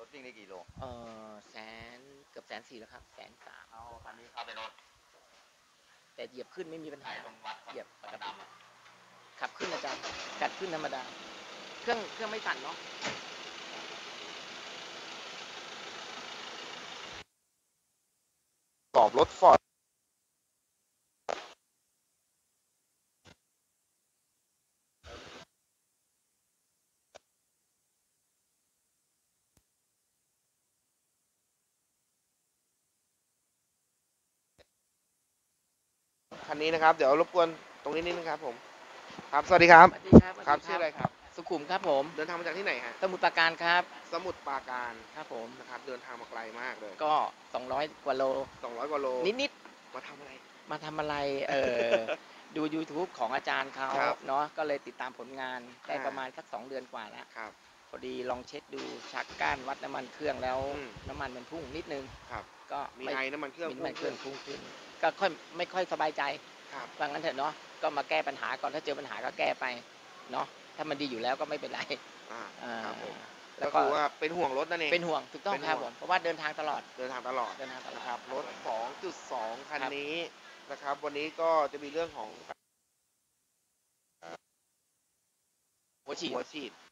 วิ่งได้กี่โลแสนเกือบ140,000แล้วครับ130,000 เอาคันนี้เข้าไปรถแต่เหยียบขึ้นไม่มีปัญหาตรงวัดเหยียบปกติขับขึ้นอาจารย์กัดขึ้นธรรมดาเครื่องไม่สั่นเนาะตอบรถฟอร์ดคันนี้นะครับเดี๋ยวรบกวนตรงนี้นิดนึงครับผมครับสวัสดีครับสวัสดีครับครับชื่ออะไรครับสุขุมครับผมเดินทางมาจากที่ไหนฮะสมุทรปราการครับสมุทรปราการครับผมนะครับเดินทางมาไกลมากเลยก็200 กว่าโล 200 กว่าโลนิดมาทำอะไรๆมาทำอะไรดู YouTube ของอาจารย์เขาเนาะก็เลยติดตามผลงานได้ประมาณสัก2 เดือนกว่าแล้วครับพอดีลองเช็คดูชักก้านวัดน้ำมันเครื่องแล้วน้ำมันมันพุ่งนิดนึงครับก็มีไอน้ำมันเครื่องพุ่งขึ้นก็ไม่ค่อยสบายใจครับว่างั้นเถอะเนาะก็มาแก้ปัญหาก่อนถ้าเจอปัญหาก็แก้ไปเนาะถ้ามันดีอยู่แล้วก็ไม่เป็นไรครับผมแล้วก็คือว่าเป็นห่วงรถนั่นเองเป็นห่วงถูกต้องครับผมเพราะว่าเดินทางตลอดนะครับรถ 2.2 คันนี้นะครับวันนี้ก็จะมีเรื่องของหัวฉีด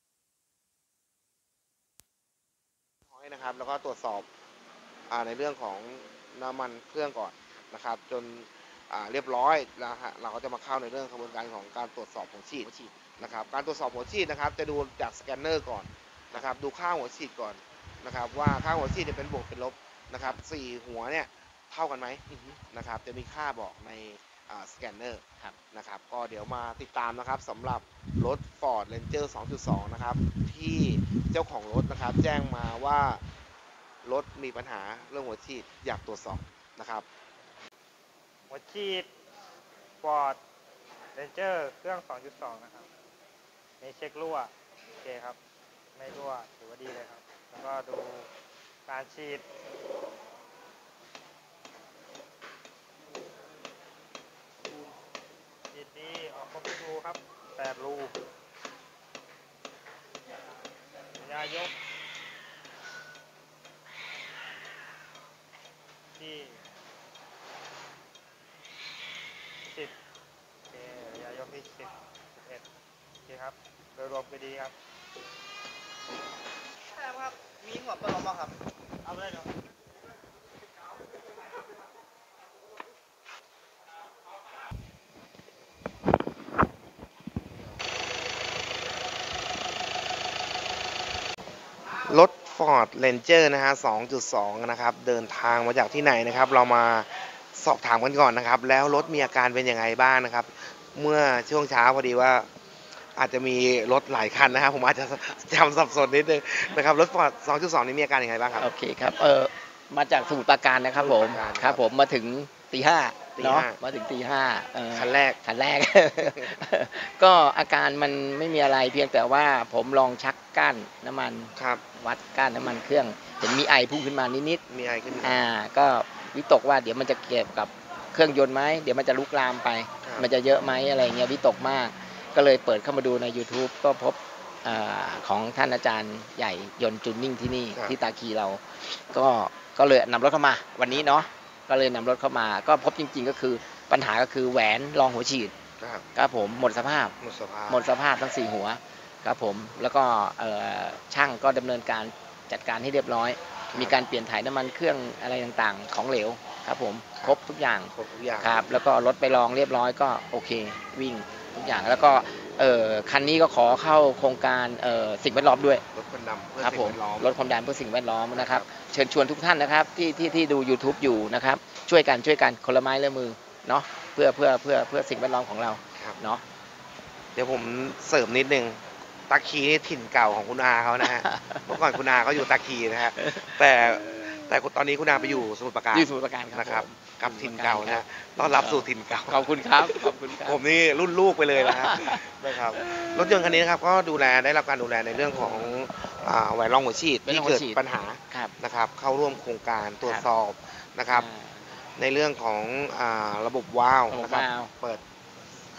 น้อยนะครับแล้วก็ตรวจสอบในเรื่องของน้ำมันเครื่องก่อนนะครับจนเรียบร้อยแล้วฮะเราก็จะมาเข้าในเรื่องกระบวนการของการตรวจสอบหัวฉีดนะครับการตรวจสอบหัวฉีดนะครับจะดูจากสแกนเนอร์ก่อนนะครับดูค่าหัวฉีดก่อนนะครับว่าค่าหัวฉีดเป็นบวกเป็นลบนะครับ4 หัวเนี่ยเท่ากันไหมนะครับจะมีค่าบอกในสแกนเนอร์นะครับก็เดี๋ยวมาติดตามนะครับสำหรับรถ Ford Ranger 2.2 นะครับที่เจ้าของรถนะครับแจ้งมาว่ารถมีปัญหาเรื่องหัวฉีดอยากตรวจสอบนะครับหัวฉีด Ford Ranger เครื่อง 2.2 นะครับมีเช็ครั่วโอเคครับไม่รั่วถือว่าดีเลยครับแล้วก็ดูการฉีดดีออกครบทุกรูครับ8 รูยายกที่10โอเคยายกที่10 11โอเคครับโดยรวมก็ดีครับครับมีหัวเปิดลมครับเอาไปเลยเนาะรถ Ford Ranger นะฮะ 2.2 นะครับเดินทางมาจากที่ไหนนะครับเรามาสอบถามกันก่อนนะครับแล้วรถมีอาการเป็นยังไงบ้างนะครับเมื่อช่วงเช้าพอดีว่าอาจจะมีรถหลายคันนะครับผมอาจจะจำสับสนนิดนึงนะครับรถ Ford 2.2 นี้มีอาการยังไงบ้างครับโอเคครับมาจากสมุทรปราการนะครับผมครับผมมาถึงตี 5เนาะมาถึงตี 5 คันแรกก็อาการมันไม่มีอะไรเพียงแต่ว่าผมลองชักก้านน้ำมันครับวัดก้านน้ำมันเครื่องเห็นมีไอพุ่งขึ้นมานิดมีไอขึ้นก็วิตกว่าเดี๋ยวมันจะเกี่ยวกับเครื่องยนต์ไหมเดี๋ยวมันจะลุกลามไปมันจะเยอะไหมอะไรเงี้ยวิตกมากก็เลยเปิดเข้ามาดูใน YouTube ก็พบของท่านอาจารย์ใหญ่ยนต์จูนนิ่งที่นี่ที่ตาคีเราก็เลยนำรถเข้ามาวันนี้เนาะก็เลยนำรถเข้ามาก็พบจริงๆก็คือปัญหาก็คือแหวนรองหัวฉีดครับผมหมดสภาพทั้ง4 หัวครับผมแล้วก็ช่างก็ดำเนินการจัดการให้เรียบร้อยมีการเปลี่ยนถ่ายน้ำมันเครื่องอะไรต่างๆของเหลวครับผมครบทุกอย่างครับแล้วก็รถไปลองเรียบร้อยก็โอเควิ่งทุกอย่างแล้วก็คันนี้ก็ขอเข้าโครงการสิ่งแวดล้อมด้วยรถควันดำเพื่อครับผมสิ่งแวดล้อมรถควันดำเพื่อสิ่งแวดล้อมนะครับเชิญชวนทุกท่านนะครับที่ดู YouTube อยู่นะครับช่วยกันคนละไม้ละมือเนาะเพื่อสิ่งแวดล้อมของเราเนาะเดี๋ยวผมเสริมนิดนึงตาคีนี่ถิ่นเก่าของคุณอาเขานะฮะเมื่อก่อนคุณอาเขาอยู่ตาคีนะฮะแต่ตอนนี้คุณอาไปอยู่สมุทรปราการนะครับกับถิ่นเก่านะต้อนรับสู่ถิ่นเก่าขอบคุณครับผมนี่รุ่นลูกไปเลยนะครับรถยนต์คันนี้นะครับก็ได้รับการดูแลในเรื่องของแหวนรองหัวฉีดที่เกิดปัญหานะครับเข้าร่วมโครงการตรวจสอบนะครับในเรื่องของระบบวาล์วนะครับเปิด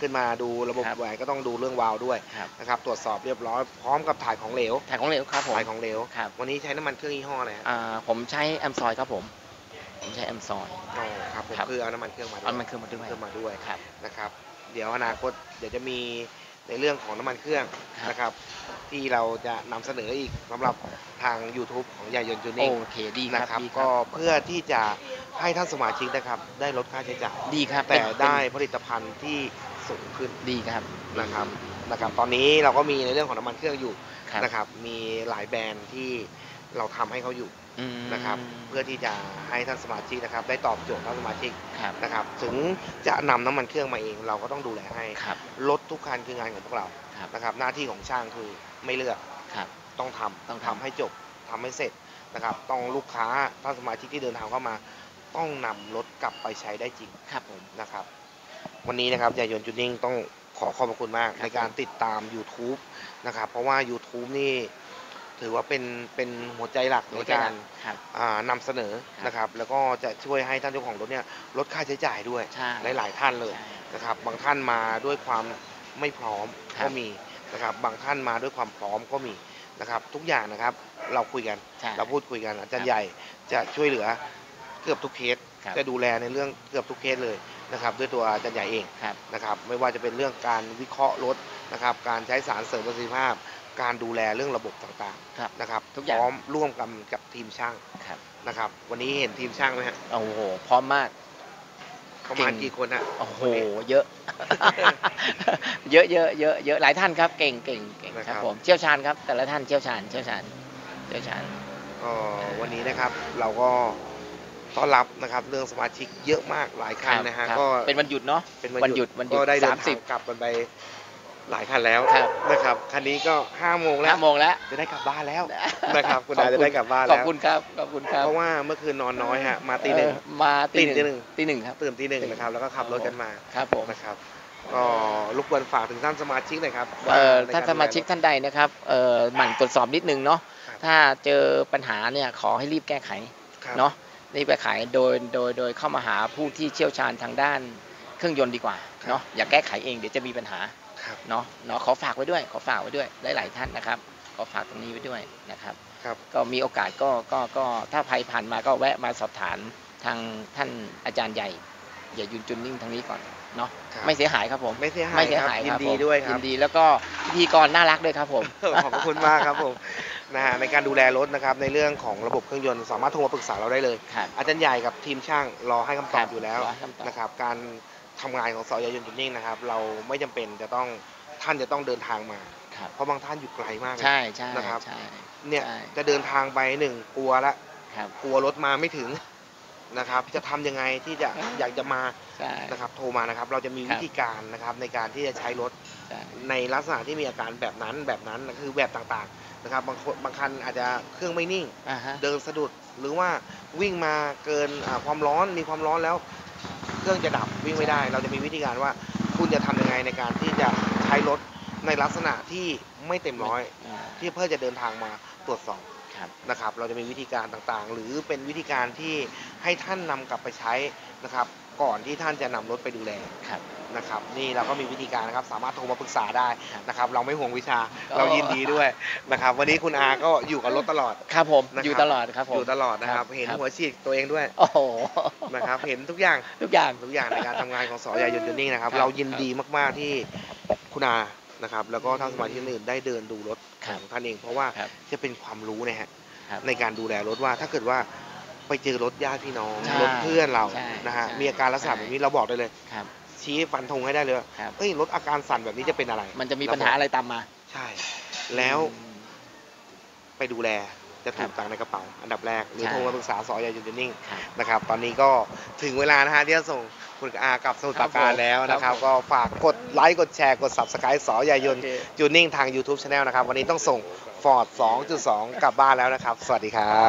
ขึ้นมาดูระบบครับแหวนก็ต้องดูเรื่องวาล์วด้วยครับนะครับตรวจสอบเรียบร้อยพร้อมกับถ่ายของเหลวถ่ายของเหลวครับผมถ่ายของเหลวครับวันนี้ใช้น้ำมันเครื่องยี่ห้ออะไรฮะผมใช้แอมซอยครับผมใช้แอมซอยอ๋อครับผมครับคือเอาน้ำมันเครื่องมาด้วยเอาน้ำมันเครื่องมาด้วยเครื่องมาด้วยครับนะครับเดี๋ยวอนาคตเดี๋ยวจะมีในเรื่องของน้ำมันเครื่องครับนะครับที่เราจะนำเสนออีกสำหรับทาง YouTube ของยายนต์จูนิ่งโอเคดีคนะรับครับดีคก็รับเพื่อที่จะให้ท่านสมาชิกนะครับได้ลดค่าใช้จ่ายดีครับแต่เป็นได้ผลิตภัณฑ์ที่สูงขึ้นดีครับนะครับตอนนี้เราก็มีในเรื่องของน้ำมันเครื่องอยู่ครับนะครับมีหลายแบรนด์ที่เราทำให้เขาอยู่อืมนะครับเพื่อที่จะให้ท่านสมาชิกนะครับได้ตอบโจทย์ท่านสมาชิกครับนะครับถึงจะนำน้ำมันเครื่องมาเองเราก็ต้องดูแลให้ครับรถทุกคันคืองานของพวกเราครับนะครับหน้าที่ของช่างคือไม่เลือกครับต้องทำต้องทำให้จบทำให้เสร็จนะครับต้องลูกค้าท่านสมาชิกที่เดินทางเข้ามา ต้องนำรถกลับไปใช้ได้จริงครับผมนะครับวันนี้นะครับยายนต์จูนิ่งต้องขอขอบพระคุณมากครับในการติดตาม YouTube นะครับเพราะว่า YouTube นี่ถือว่าเป็นหัวใจหลักในการครับนำเสนอครับนะครับแล้วก็จะช่วยให้ท่านเจ้าของรถเนี่ยลดค่าใช้จ่ายด้วยใช่หลายๆท่านเลยใช่นะครับบางท่านมาด้วยความไม่พร้อมครับก็มีนะครับบางท่านมาด้วยความพร้อมก็มีนะครับทุกอย่างนะครับเราคุยกันใช่เราพูดคุยกันอาจารครัย์บใหญ่จะช่วยเหลือเกือบทุกเคสครับจะดูแลในเรื่องเกือบทุกเคสเลยนะครับด้วยตัวอาจารย์ใหญ่เองครับนะครับไม่ว่าจะเป็นเรื่องการวิเคราะห์รถนะครับการใช้สารเสริมประสิทธิภาพ การดูแลเรื่องระบบต่างครับๆนะครับทุกอย่างพร้อมร่วมกันกับทีมช่างครับนะครับวันนี้เห็นทีมช่างไหมฮะโอ้โหพร้อมมากประมาณเก่งกี่คนฮะโอ้โหวันนี้เยอะ เยอะเยอะเยอะเยอะหลายท่านครับเก่งเก่งเก่งนะคครัรับ บผมเชี่ยวชาญครับ แต่ละท่านเชี่ยวชาญเชี่ยวชาญเชี่ยวชาญก็วันนี้นะครับเราก็ต้อนรับนะครับเรื่องสมาชิกเยอะมากหลายคันนะฮะครับก็เป็นวันหยุดเนาะเป็นวันหยุดก็ได้เดิน 30 ทางกลับกันไปหลายคันแล้วครับนะครับคันนี้ก็5 โมงแล้ว 5 โมงแล้วจะได้กลับบ้านแล้วนะครับคุณอาจะได้กลับบ้านขแล้อบวคุณครับขอบคุณครับเพราะว่าเมื่อคืนนอนน้อยฮะมาตีหนึ่งมาตีตีหนึ่งตีหนึ่งครับตื่นตีหนึ่งนะครับแล้วก็ขับรถกันมาครับผมนะครับก็รบกวนฝากถึงท่านสมาชิกหน่อยครับว่ในท่านกรสมาชิกท่านใดนะครับหมั่นตรวจสอบนิดนึงเนาะครับถ้าเจอปัญหาเนี่ยขอให้รีบแก้ไขครับเนาะรีบแก้ไขโดยเข้ามาหาผู้ที่เชี่ยวชาญทางด้านเครื่องยนต์ดีกว่าเนาะอย่าแก้ไขเองเดี๋ยวจะมีปัญหาครับเนาะขอฝากไว้ด้วยหลายๆท่านนะครับขอฝากตรงนี้ไว้ด้วยนะครับครับก็มีโอกาสก็ถ้าใครผ่านมาก็แวะมาสอบถามทางท่านอาจารย์ใหญ่อย่ายุนจุนนิ่งทางนี้ก่อนเนาะครับไม่เสียหายครับผมไม่เสียหายไม่เสียครับหายยิคน รับดีผมด้วยคยิรับนดีแล้วก็พิธีกรน่ารักด้วยครับผมขอบคุณมากครับผมนะฮะในการดูแลรถนะครับในเรื่องของระบบเครื่องยนต์สามารถโทรมาปรึกษาเราได้เลยครับอาจารย์ใหญ่กับทีมช่างรอให้คำตอบอยู่แล้วรอให้คำตอบนะครับการทำงานของสอยยนต์จุดนิ่งนะครับเราไม่จำเป็นจะต้องท่านจะต้องเดินทางมาครับเพราะบางท่านอยู่ไกลมากเลยใช่นะครับใช่เนี่ยใช่จะเดินทางไปหนึ่งกลัวละครับกลัวรถมาไม่ถึงนะครับจะทำยังไงที่จะอยากจะมาใช่นะครับโทรมานะครับเราจะมีครับวิธีการนะครับในการที่จะใช้รถใช่ในลักษณะที่มีอาการแบบนั้นคือแบบต่างๆนะครับบางคันอาจจะเครื่องไม่นิ่งอ่าฮะเดินสะดุดหรือว่าวิ่งมาเกินความร้อนมีความร้อนแล้ว เครื่องจะดับวิ่งไม่ได้ เราจะมีวิธีการว่าคุณจะทำยังไงในการที่จะใช้รถในลักษณะที่ไม่เต็มร้อยอ่าที่เพื่อจะเดินทางมาตรวจสอบครับนะครับ เราจะมีวิธีการต่างๆ หรือเป็นวิธีการที่ให้ท่านนำกลับไปใช้นะครับ ก่อนที่ท่านจะนำรถไปดูแลครับนะครับนี่เราก็มีวิธีการนะครับสามารถโทรมาปรึกษาได้ครับนะครับ เราไม่ห่วงวิชาก็เรายินดีด้วยนะครับ วันนี้คุณอาก็อยู่กับรถตลอดครับผมนะครับอยู่ตลอดครับผมอยู่ตลอดนะครับ เห็นครับหัวฉีดตัวเองด้วยโอ้โหนะครับ เห็นทุกอย่างทุกอย่างในการทำงานของสอยายนต์นิ่งนะครับครับเรายินดีมากๆที่คุณอานะครับ แล้วก็ท่านสมาชิกอื่นได้เดินดูรถครัขบองท่านเอง เพราะว่าครับจะเป็นความรู้นะฮะครับในการดูแลรถว่าถ้าเกิดว่าไปเจอรถญาติพี่น้องใช่รถเพื่อนเราใช่นะฮะใช่มีอาการลักษณะใช่แบบนี้เราบอกได้เลยครับชี้ฟันธงให้ได้เลยว่าครับเฮ้ยรถอาการสั่นแบบนี้จะเป็นอะไรมันจะมีปัญหาอะไรตามมาใช่ แล้วอืมไปดูแลจะถูครักบตังค์ในกระเป๋าอันดับแรกหรือใช่โทรมาปรึกษาสอยายนต์นิ่งครับนะครับตอนนี้ก็ถึงเวลานะฮะที่จะส่งคุณอากลับสมุทรปราการแล้วนะครับครับผมก็ฝากกดไลค์กดแชร์กด Subscribe สอยายนโอเคจูนิ่งทาง YouTube Channel นะครับ วันนี้ต้องส่ง Ford 2.2 กลับบ้านแล้วนะครับ สวัสดีครับ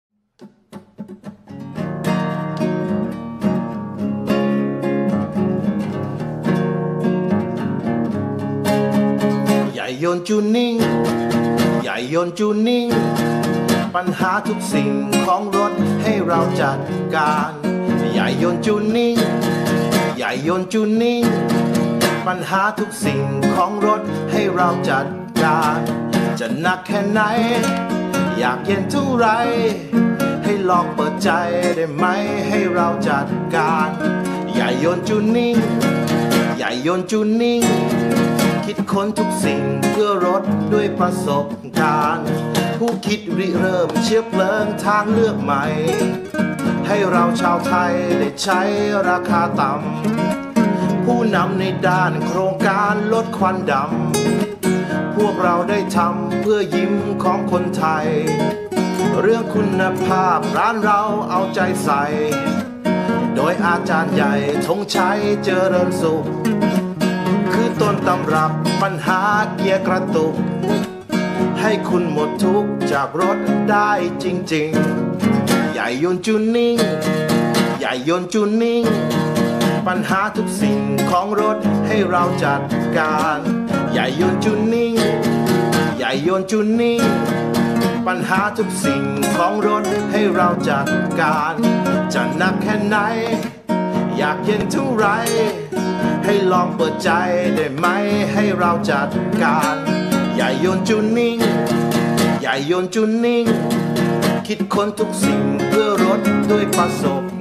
ใหญ่ยนต์จูนิ่งใหญ่ยนต์จูนิ่งปัญหาทุกสิ่งของรถให้เราจัดการใหญ่ยนต์จูนิ่งใหญ่ยนต์จูนิ่งปัญหาทุกสิ่งของรถให้เราจัดการจะหนักแค่ไหนอยากเย็นเท่าไรให้ลองเปิดใจได้ไหมให้เราจัดการอย่าโยนจูนิ่งอย่าโยนจูนิ่งคิดค้นทุกสิ่งเพื่อรถด้วยประสบการณ์ผู้คิดริเริ่มเชื้อเพลิงทางเลือกใหม่ให้เราชาวไทยได้ใช้ราคาต่ำผู้นำในด้านโครงการลดควันดำพวกเราได้ทำเพื่อยิ้มของคนไทยเรื่องคุณภาพร้านเราเอาใจใส่โดยอาจารย์ใหญ่ธงชัยเจริญสุขคือต้นตำรับปัญหาเกียร์กระตุกให้คุณหมดทุกข์จากรถได้จริงๆอย่าโยนจูนิ่งอย่าโยนจูนิ่งปัญหาทุกสิ่งของรถให้เราจัดการอย่าโยนจูนิ่งอย่าโยนจูนิ่งปัญหาทุกสิ่งของรถให้เราจัดการจะหนักแค่ไหนอยากเย็นเท่าไรให้ลองเปิดใจได้ไหมให้เราจัดการอย่าโยนจูนิ่งอย่าโยนจูนิ่งคิดค้นทุกสิ่งเพื่อรถด้วยประสบ